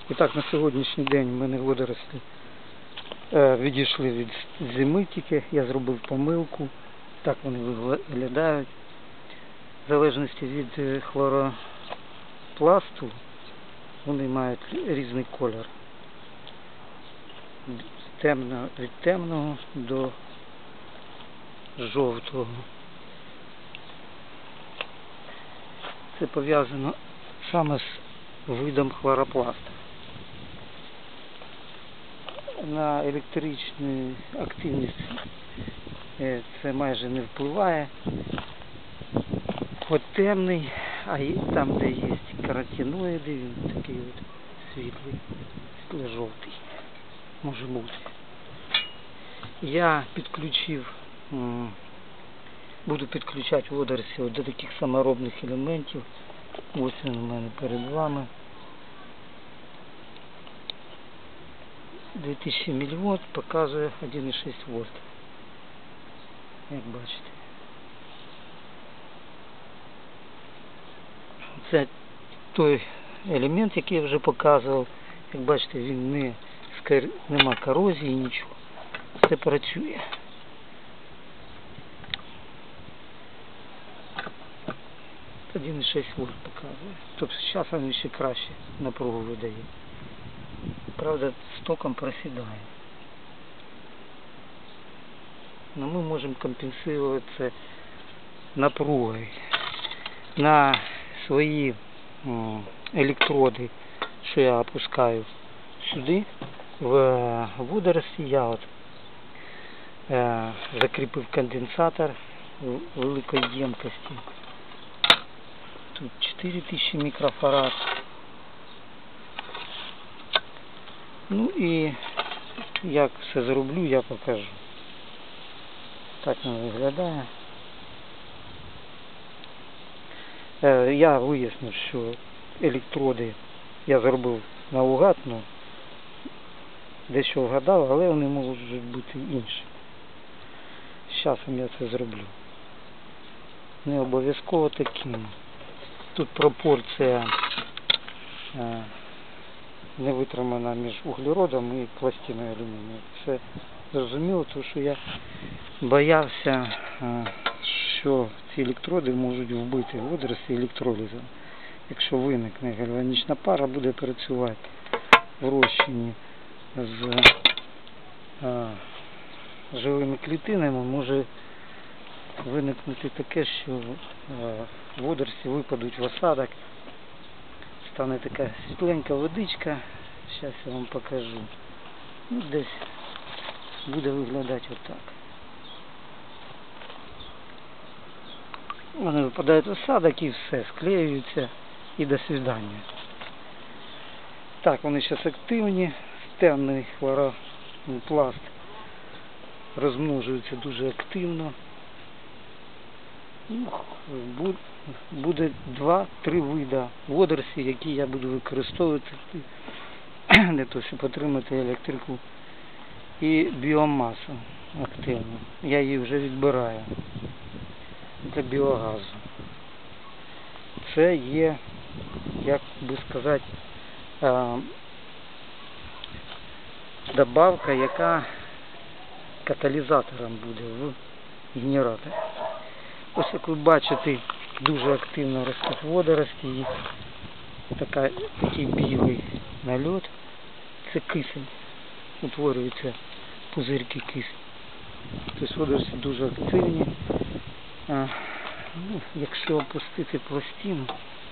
І так, на сьогоднішній день в мене водорослі відійшли від зими тільки. Я зробив помилку. Так вони виглядають. В залежності від хлоропласту вони мають різний колір. Від темного до жовтого. Це пов'язано саме з видом хлоропласту. На електричну активність це майже не впливає. От темний, а там, де є каротиноїди, він такий от світлий, світло-жовтий може бути. Я підключив, буду підключати водорослі до таких саморобних елементів. Ось він у мене перед вами. 2000 мВ показує 1,6 вольт. Як бачите. Це той елемент, який я вже показував. Як бачите, він нема корозії, нічого. Все працює. Це 1,6 вольт показує. Тобто зараз він ще краще напругу видає. Правда, з током просідає. Но ми можемо компенсувати це напругою. На свої електроди, що я опускаю сюди, в водорості, я от закріпив конденсатор великої ємкості. Тут 4000 мікрофарад. Ну і як все зроблю, я покажу. Так він виглядає. Я вияснив, що електроди я зробив наугад, ну, дещо вгадав, але вони можуть бути інші. З часом я це зроблю. Не обов'язково таким. Тут пропорція не витримана між углеродом і пластиною алюмінію. Це зрозуміло, тому що я боявся, що ці електроди можуть вбити водорослі електролізом. Якщо виникне гальванічна пара, буде працювати в розчині з живими клітинами, може виникнути таке, що водорослі випадуть в осадок. Стане така світленька водичка. Зараз я вам покажу. Ну, десь буде виглядати отак. Вони випадають в осадок і все, склеюються і до свидання. Так, вони зараз активні. Темний хлоропласт розмножується дуже активно. Буде 2-3 види водорослів, які я буду використовувати для того, щоб отримати електрику і біомасу активну. Я її вже відбираю для біогазу. Це є, як би сказати, добавка, яка каталізатором буде в генераторі. Ось, як ви бачите, дуже активно ростуть водорості, їх такий білий нальот. Це кисень. Утворюються пузирки кисню. Тобто водорості дуже активні. Ну, якщо опустити пластину,